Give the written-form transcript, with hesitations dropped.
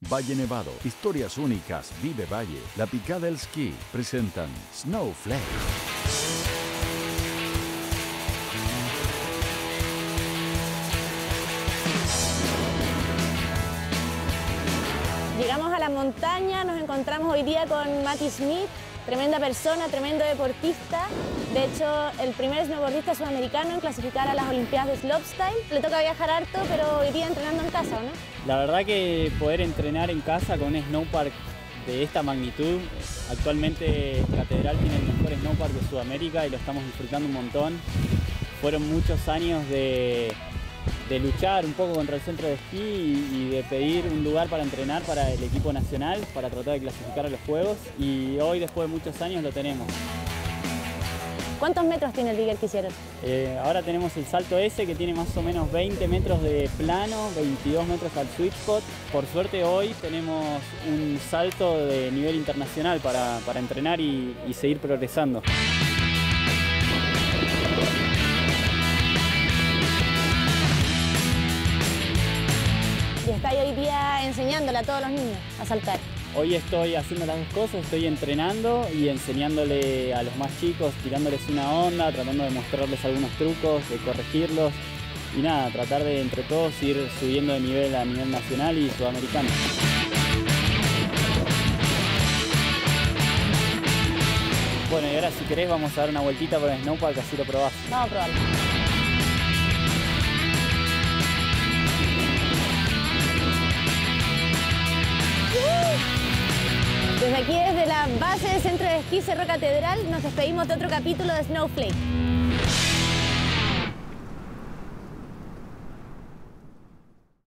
Valle Nevado, historias únicas, Vive Valle, La Picada del Ski, presentan Snowflake. Llegamos a la montaña, nos encontramos hoy día con Matti Smith, tremenda persona, tremendo deportista. De hecho, el primer snowboardista sudamericano en clasificar a las Olimpiadas de Slopestyle. Le toca viajar harto, pero hoy día entrenando en casa, ¿o no? La verdad que poder entrenar en casa con un snowpark de esta magnitud, actualmente Catedral tiene el mejor snowpark de Sudamérica y lo estamos disfrutando un montón. Fueron muchos años de luchar un poco contra el centro de esquí y de pedir un lugar para entrenar para el equipo nacional, para tratar de clasificar a los Juegos, y hoy, después de muchos años, lo tenemos. ¿Cuántos metros tiene el digger que hicieron? Ahora tenemos el salto S, que tiene más o menos 20 metros de plano, 22 metros al sweet spot. Por suerte hoy tenemos un salto de nivel internacional para entrenar y seguir progresando. Y está hoy día enseñándole a todos los niños a saltar. Hoy estoy haciendo las dos cosas, estoy entrenando y enseñándole a los más chicos, tirándoles una onda, tratando de mostrarles algunos trucos, de corregirlos y nada, tratar de entre todos ir subiendo de nivel a nivel nacional y sudamericano. Bueno, y ahora si querés vamos a dar una vueltita por el snowpark, así lo probás. Vamos a probarlo. Desde aquí, desde la base del centro de esquí Cerro Catedral, nos despedimos de otro capítulo de Snowflake.